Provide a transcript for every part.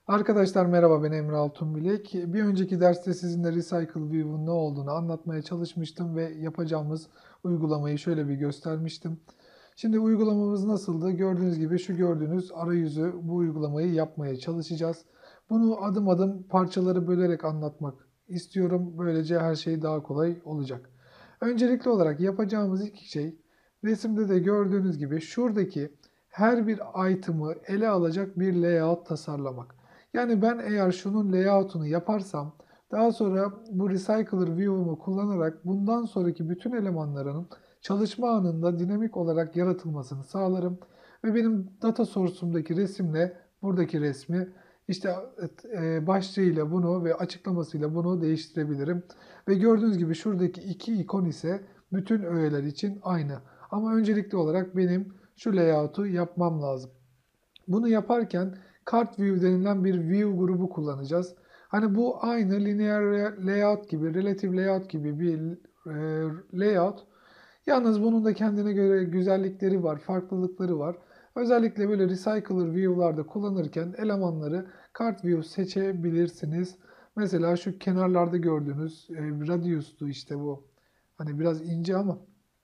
Arkadaşlar merhaba, ben Emre Altunbilek. Bir önceki derste sizinle Recycle View'un ne olduğunu anlatmaya çalışmıştım ve yapacağımız uygulamayı şöyle bir göstermiştim. Şimdi uygulamamız nasıldı? Gördüğünüz gibi şu gördüğünüz arayüzü, bu uygulamayı yapmaya çalışacağız. Bunu adım adım parçaları bölerek anlatmak istiyorum. Böylece her şey daha kolay olacak. Öncelikli olarak yapacağımız ilk şey, resimde de gördüğünüz gibi şuradaki her bir item'ı ele alacak bir layout tasarlamak. Yani ben eğer şunun layout'unu yaparsam, daha sonra bu Recycler View'umu kullanarak bundan sonraki bütün elemanlarının çalışma anında dinamik olarak yaratılmasını sağlarım. Ve benim data source'umdaki resimle buradaki resmi işte başlığıyla bunu ve açıklamasıyla bunu değiştirebilirim. Ve gördüğünüz gibi şuradaki iki ikon ise bütün öğeler için aynı. Ama öncelikli olarak benim şu layout'u yapmam lazım. Bunu yaparken Cart View denilen bir view grubu kullanacağız. Hani bu aynı linear layout gibi, relative layout gibi bir layout. Yalnız bunun da kendine göre güzellikleri var, farklılıkları var. Özellikle böyle Recycler View'larda kullanırken elemanları Cart View seçebilirsiniz. Mesela şu kenarlarda gördüğünüz radius'tu işte bu. Hani biraz ince ama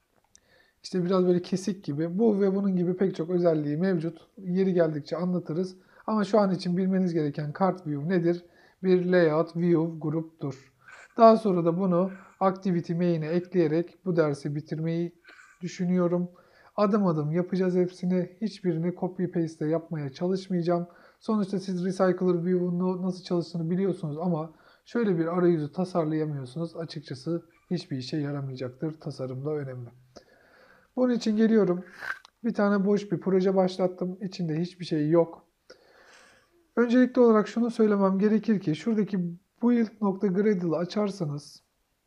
işte biraz böyle kesik gibi. Bu ve bunun gibi pek çok özelliği mevcut. Yeri geldikçe anlatırız. Ama şu an için bilmeniz gereken Cart View nedir? Bir layout view gruptur. Daha sonra da bunu activity main'e ekleyerek bu dersi bitirmeyi düşünüyorum. Adım adım yapacağız hepsini. Hiçbirini copy paste yapmaya çalışmayacağım. Sonuçta siz Recycler View'un nasıl çalıştığını biliyorsunuz ama şöyle bir arayüzü tasarlayamıyorsunuz. Açıkçası hiçbir işe yaramayacaktır. Tasarım da önemli. Bunun için geliyorum. Bir tane boş bir proje başlattım. İçinde hiçbir şey yok. Öncelikli olarak şunu söylemem gerekir ki şuradaki build.gradle'ı açarsanız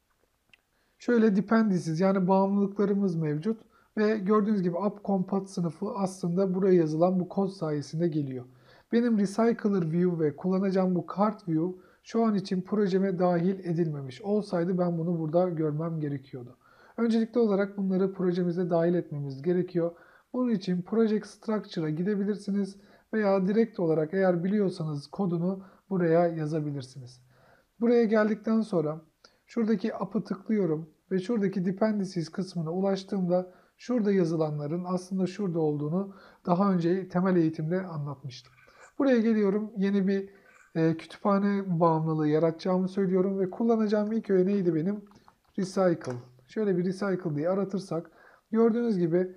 şöyle dependencies yani bağımlılıklarımız mevcut ve gördüğünüz gibi app.compat sınıfı aslında buraya yazılan bu kod sayesinde geliyor. Benim Recycler View ve kullanacağım bu Cart View şu an için projeme dahil edilmemiş. Olsaydı ben bunu burada görmem gerekiyordu. Öncelikli olarak bunları projemize dahil etmemiz gerekiyor. Bunun için Project Structure'a gidebilirsiniz veya direkt olarak eğer biliyorsanız kodunu buraya yazabilirsiniz. Buraya geldikten sonra şuradaki app'ı tıklıyorum ve şuradaki dependencies kısmına ulaştığımda şurada yazılanların aslında şurada olduğunu daha önce temel eğitimde anlatmıştım. Buraya geliyorum, yeni bir kütüphane bağımlılığı yaratacağımı söylüyorum ve kullanacağım ilk öğe neydi benim? Recycle. Şöyle bir recycle diye aratırsak gördüğünüz gibi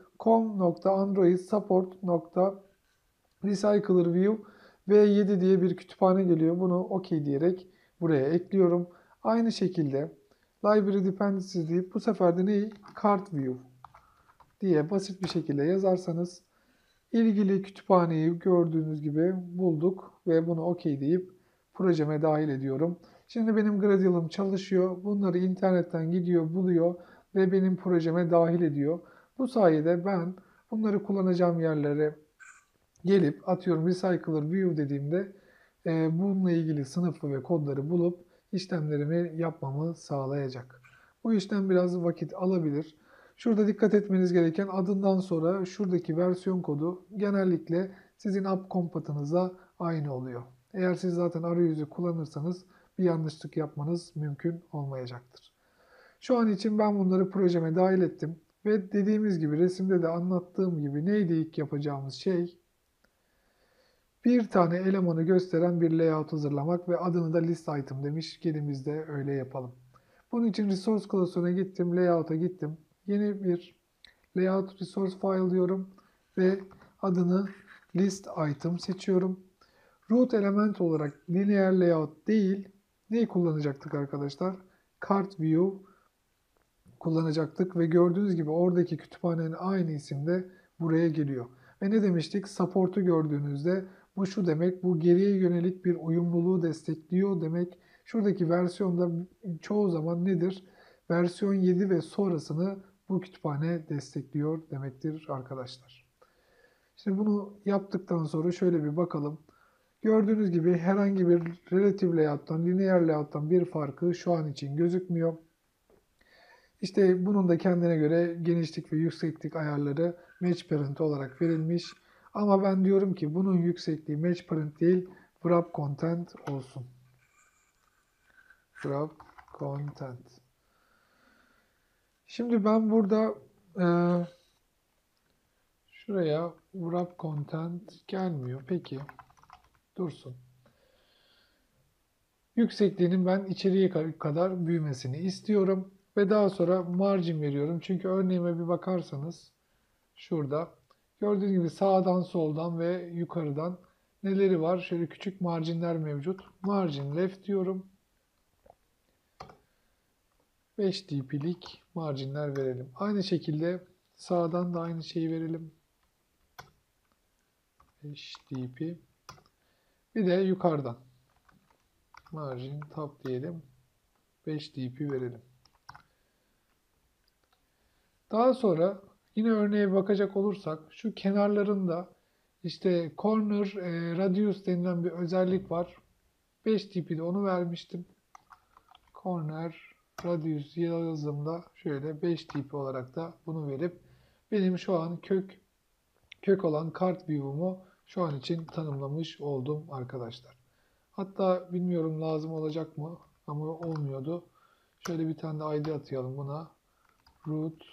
com.android.support.recyclerview v7 diye bir kütüphane geliyor. Bunu OK diyerek buraya ekliyorum. Aynı şekilde library dependencies deyip bu sefer de neyi? Cart view diye basit bir şekilde yazarsanız ilgili kütüphaneyi gördüğünüz gibi bulduk ve bunu OK deyip projeme dahil ediyorum. Şimdi benim Gradle'ım çalışıyor. Bunları internetten gidiyor, buluyor ve benim projeme dahil ediyor. Bu sayede ben bunları kullanacağım yerlere gelip atıyorum Recycler View dediğimde bununla ilgili sınıfı ve kodları bulup işlemlerimi yapmamı sağlayacak. Bu işlem biraz vakit alabilir. Şurada dikkat etmeniz gereken adından sonra şuradaki versiyon kodu genellikle sizin app kompatınıza aynı oluyor. Eğer siz zaten arayüzü kullanırsanız bir yanlışlık yapmanız mümkün olmayacaktır. Şu an için ben bunları projeme dahil ettim ve dediğimiz gibi resimde de anlattığım gibi neydi ilk yapacağımız şey? Bir tane elemanı gösteren bir layout hazırlamak ve adını da list item demiş. Gelin biz de öyle yapalım. Bunun için resource klasörüne gittim, layout'a gittim. Yeni bir layout resource file diyorum ve adını list item seçiyorum. Root element olarak linear layout değil, neyi kullanacaktık arkadaşlar? Cart view kullanacaktık ve gördüğünüz gibi oradaki kütüphanenin aynı isimde buraya geliyor. Ve ne demiştik? Support'u gördüğünüzde bu şu demek, bu geriye yönelik bir uyumluluğu destekliyor demek. Şuradaki versiyonda çoğu zaman nedir? Versiyon 7 ve sonrasını bu kütüphane destekliyor demektir arkadaşlar. Şimdi bunu yaptıktan sonra şöyle bir bakalım. Gördüğünüz gibi herhangi bir relative layout'tan, linear layout'tan bir farkı şu an için gözükmüyor. İşte bunun da kendine göre genişlik ve yükseklik ayarları match parent olarak verilmiş. Ama ben diyorum ki bunun yüksekliği match parent değil, wrap content olsun. Wrap content. Şimdi ben burada şuraya wrap content gelmiyor. Peki dursun. Yüksekliğinin ben içeriye kadar büyümesini istiyorum. Ve daha sonra margin veriyorum. Çünkü örneğime bir bakarsanız şurada gördüğünüz gibi sağdan soldan ve yukarıdan neleri var? Şöyle küçük marginler mevcut. Margin left diyorum. 5 dp'lik marginler verelim. Aynı şekilde sağdan da aynı şeyi verelim. 5 dp. Bir de yukarıdan margin top diyelim. 5 dp verelim. Daha sonra yine örneğe bakacak olursak şu kenarlarında işte corner radius denilen bir özellik var. 5 dp'de onu vermiştim. Corner radius yazdığımda şöyle 5 dp olarak da bunu verip benim şu an kök olan kart view'umu şu an için tanımlamış oldum arkadaşlar. Hatta bilmiyorum lazım olacak mı ama olmuyordu. Şöyle bir tane de id atayalım buna. Root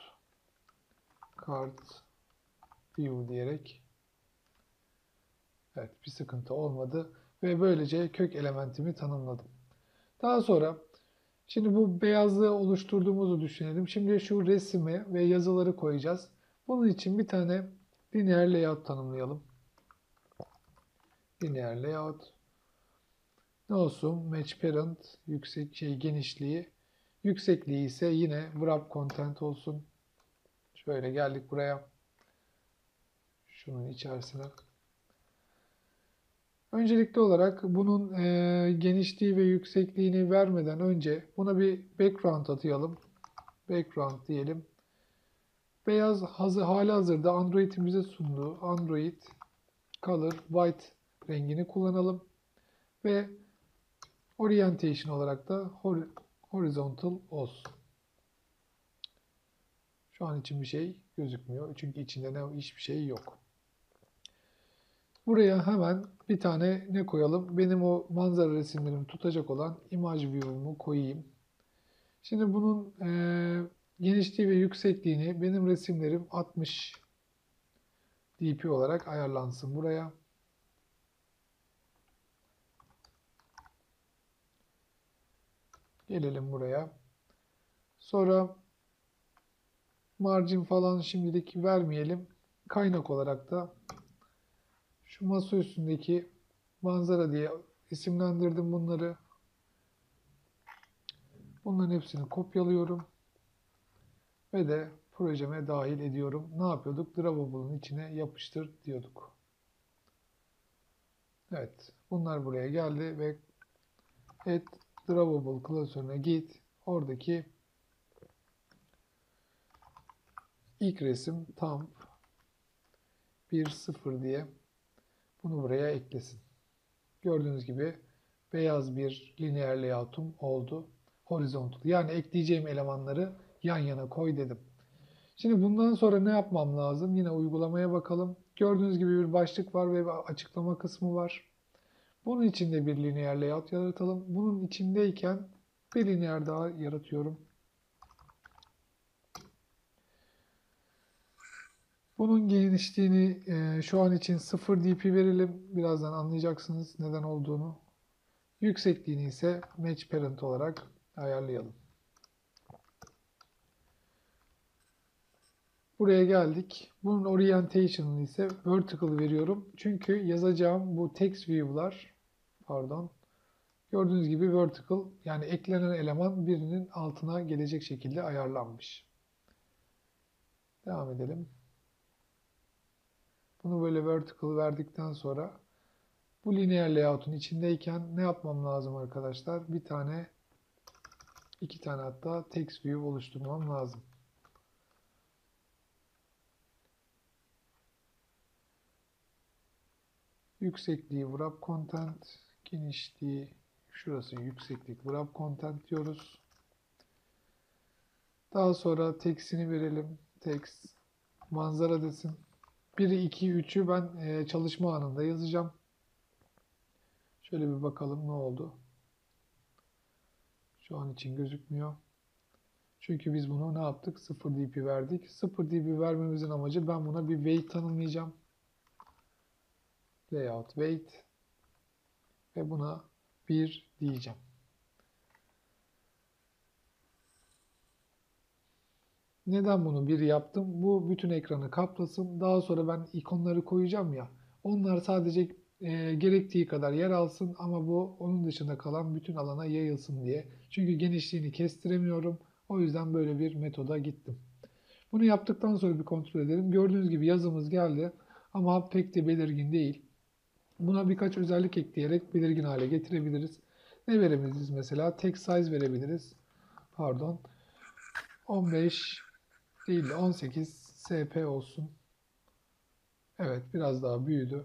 kart view diyerek. Evet, bir sıkıntı olmadı ve böylece kök elementimi tanımladım. Daha sonra şimdi bu beyazlığı oluşturduğumuzu düşünelim. Şimdi şu resmi ve yazıları koyacağız. Bunun için bir tane linear layout tanımlayalım. Linear layout ne olsun? Match parent genişliği. Yüksekliği ise yine wrap content olsun. Şöyle geldik buraya. Şunun içerisine. Öncelikli olarak bunun genişliği ve yüksekliğini vermeden önce buna bir background atayalım. Background diyelim. Beyaz hali hazırda Android'in bize sunduğu Android Color White rengini kullanalım. Ve Orientation olarak da Horizontal olsun. Şu an için bir şey gözükmüyor. Çünkü içinde hiçbir şey yok. Buraya hemen bir tane ne koyalım? Benim o manzara resimlerimi tutacak olan image view'umu koyayım. Şimdi bunun genişliği ve yüksekliğini benim resimlerim 60 dp olarak ayarlansın buraya. Gelelim buraya. Sonra margin falan şimdilik vermeyelim. Kaynak olarak da şu masa üstündeki manzara diye isimlendirdim bunları. Bunların hepsini kopyalıyorum. Ve de projeme dahil ediyorum. Ne yapıyorduk? Drawable'ın içine yapıştır diyorduk. Evet. Bunlar buraya geldi ve add drawable klasörüne git. Oradaki ilk resim thumb 1.0 diye bunu buraya eklesin. Gördüğünüz gibi beyaz bir linear layout'um oldu. Horizontal. Yani ekleyeceğim elemanları yan yana koy dedim. Şimdi bundan sonra ne yapmam lazım? Yine uygulamaya bakalım. Gördüğünüz gibi bir başlık var ve bir açıklama kısmı var. Bunun içinde bir linear layout yaratalım. Bunun içindeyken bir linear daha yaratıyorum. Bunun genişliğini şu an için 0 dp verelim. Birazdan anlayacaksınız neden olduğunu. Yüksekliğini ise match parent olarak ayarlayalım. Buraya geldik. Bunun orientation'ını ise vertical veriyorum. Çünkü yazacağım bu text view'lar, pardon, gördüğünüz gibi vertical, yani eklenen eleman birinin altına gelecek şekilde ayarlanmış. Devam edelim. Bunu böyle vertical verdikten sonra bu linear layout'un içindeyken ne yapmam lazım arkadaşlar? İki tane hatta text view oluşturmam lazım. Yüksekliği wrap content, genişliği şurası yükseklik wrap content diyoruz. Daha sonra text'ini verelim. Text manzara desin. 1'i 2'yi 3'ü ben çalışma anında yazacağım. Şöyle bir bakalım ne oldu. Şu an için gözükmüyor. Çünkü biz bunu ne yaptık? 0 dp verdik. 0 dp vermemizin amacı, ben buna bir weight tanımlayacağım. Layout weight ve buna 1 diyeceğim. Neden bunu 1 yaptım? Bu bütün ekranı kaplasın. Daha sonra ben ikonları koyacağım ya. Onlar sadece gerektiği kadar yer alsın ama bu onun dışında kalan bütün alana yayılsın diye. Çünkü genişliğini kestiremiyorum. O yüzden böyle bir metoda gittim. Bunu yaptıktan sonra bir kontrol edelim. Gördüğünüz gibi yazımız geldi ama pek de belirgin değil. Buna birkaç özellik ekleyerek belirgin hale getirebiliriz. Ne verebiliriz mesela? Text size verebiliriz. Pardon. 15 değil de 18 SP olsun. Evet, biraz daha büyüdü.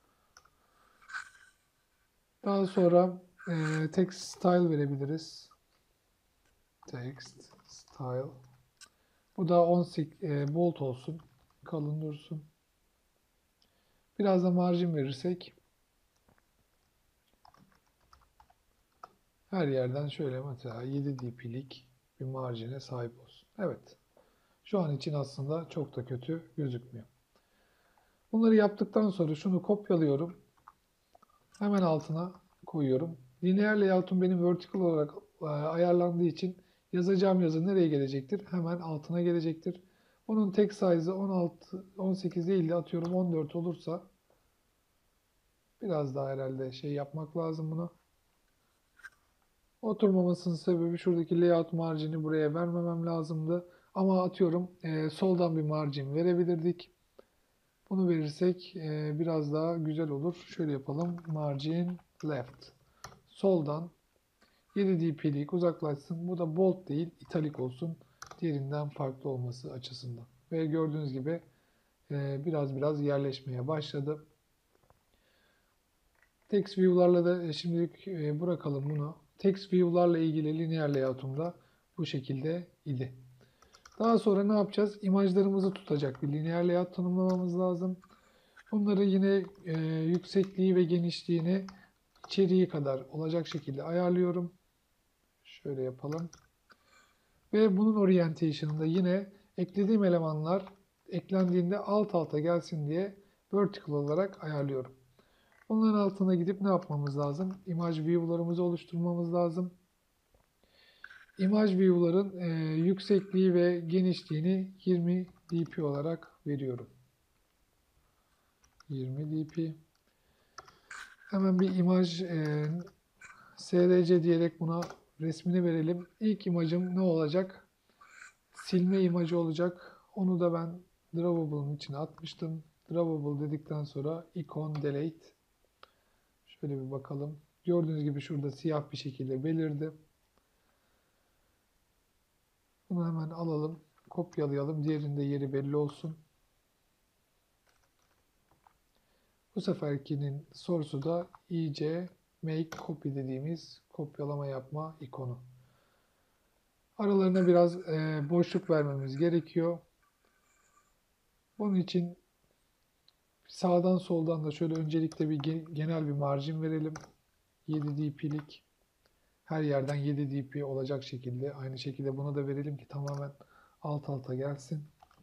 Daha sonra text style verebiliriz. Text style. Bu da 18 bold olsun. Kalın dursun. Biraz da margin verirsek her yerden şöyle mesela 7 dp'lik bir marjine sahip olsun. Evet. Şu an için aslında çok da kötü gözükmüyor. Bunları yaptıktan sonra şunu kopyalıyorum. Hemen altına koyuyorum. Lineer layout'um benim vertical olarak ayarlandığı için yazacağım yazı nereye gelecektir? Hemen altına gelecektir. Bunun tek size'ı 16, 18 değil de atıyorum 14 olursa biraz daha herhalde şey yapmak lazım buna. Oturmamasının sebebi şuradaki layout marjini buraya vermemem lazımdı. Ama atıyorum soldan bir margin verebilirdik. Bunu verirsek biraz daha güzel olur. Şöyle yapalım. Margin left. Soldan 7 dp'lik uzaklaşsın. Bu da bold değil, italik olsun. Diğerinden farklı olması açısından. Ve gördüğünüz gibi biraz yerleşmeye başladı. Text view'larla da şimdilik bırakalım bunu. Text view'larla ilgili lineer layout'um da bu şekilde idi. Daha sonra ne yapacağız? İmajlarımızı tutacak bir lineer layout tanımlamamız lazım. Bunları yine yüksekliği ve genişliğini içeriği kadar olacak şekilde ayarlıyorum. Şöyle yapalım. Ve bunun orientation'ında yine eklediğim elemanlar eklendiğinde alt alta gelsin diye vertical olarak ayarlıyorum. Bunların altına gidip ne yapmamız lazım? Image view'larımızı oluşturmamız lazım. Image view'ların yüksekliği ve genişliğini 20 dp olarak veriyorum. 20 dp. Hemen bir imaj src diyerek buna resmini verelim. İlk imajım ne olacak? Silme imajı olacak. Onu da ben drawable'ın içine atmıştım. Drawable dedikten sonra icon delete. Şöyle bir bakalım. Gördüğünüz gibi şurada siyah bir şekilde belirdi. Bunu hemen alalım. Kopyalayalım. Diğerinde yeri belli olsun. Bu seferkinin sorusu da ic make copy dediğimiz kopyalama yapma ikonu. Aralarına biraz boşluk vermemiz gerekiyor. Bunun için sağdan soldan da şöyle öncelikle bir genel bir marjin verelim. 7 dp'lik. Her yerden 7 dp olacak şekilde. Aynı şekilde buna da verelim ki tamamen alt alta gelsin.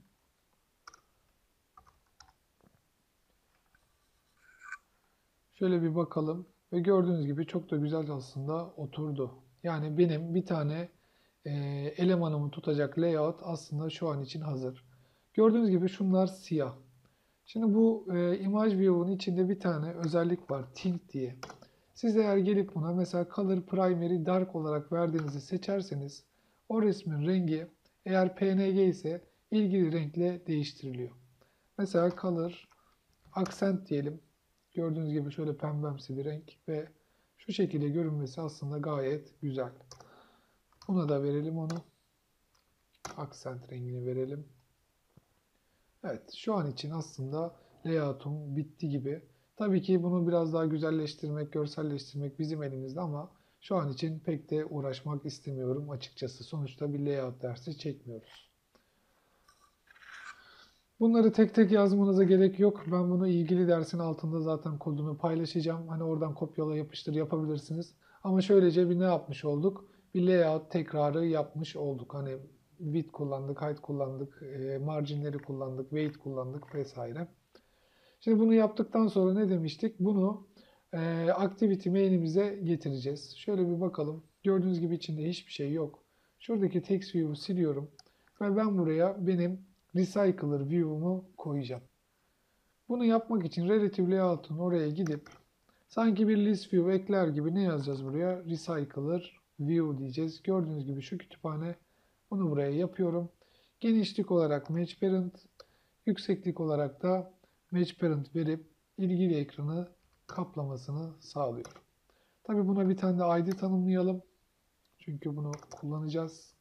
Şöyle bir bakalım. Ve gördüğünüz gibi çok da güzel aslında oturdu. Yani benim bir tane elemanımı tutacak layout aslında şu an için hazır. Gördüğünüz gibi şunlar siyah. Şimdi bu image view'un içinde bir tane özellik var. Tint diye. Siz eğer gelip buna mesela Color Primary Dark olarak verdiğinizi seçerseniz o resmin rengi eğer PNG ise ilgili renkle değiştiriliyor. Mesela Color Accent diyelim. Gördüğünüz gibi şöyle pembemsi bir renk ve şu şekilde görünmesi aslında gayet güzel. Buna da verelim onu. Accent rengini verelim. Evet, şu an için aslında layout'um bitti gibi. Tabii ki bunu biraz daha güzelleştirmek, görselleştirmek bizim elimizde ama şu an için pek de uğraşmak istemiyorum açıkçası. Sonuçta bir layout dersi çekmiyoruz. Bunları tek tek yazmanıza gerek yok. Ben bunu ilgili dersin altında zaten kodunu paylaşacağım. Hani oradan kopyala yapıştır yapabilirsiniz. Ama şöylece bir ne yapmış olduk? Bir layout tekrarı yapmış olduk. Hani width kullandık, height kullandık, marginleri kullandık, weight kullandık vesaire. Şimdi bunu yaptıktan sonra ne demiştik? Bunu activity main'imize getireceğiz. Şöyle bir bakalım. Gördüğünüz gibi içinde hiçbir şey yok. Şuradaki text view'u siliyorum. Ve ben buraya benim recycler view'umu koyacağım. Bunu yapmak için relative layout'un oraya gidip sanki bir list view ekler gibi ne yazacağız buraya? Recycler view diyeceğiz. Gördüğünüz gibi şu kütüphane, bunu buraya yapıyorum. Genişlik olarak match parent, yükseklik olarak da match parent verip ilgili ekranı kaplamasını sağlıyorum. Tabii buna bir tane de ID tanımlayalım. Çünkü bunu kullanacağız.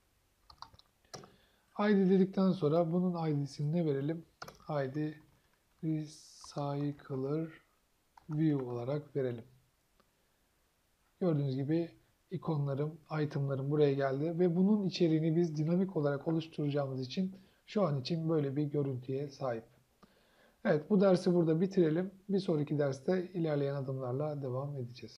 ID dedikten sonra bunun ID'sini ne verelim? ID Recycler View olarak verelim. Gördüğünüz gibi ikonlarım, itemlarım buraya geldi ve bunun içeriğini biz dinamik olarak oluşturacağımız için şu an için böyle bir görüntüye sahip. Evet, bu dersi burada bitirelim. Bir sonraki derste ilerleyen adımlarla devam edeceğiz.